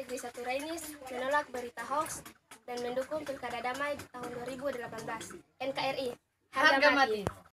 Negeri Saturainis menolak berita hoax dan mendukung pilkada damai tahun 2018. NKRI, harga mati.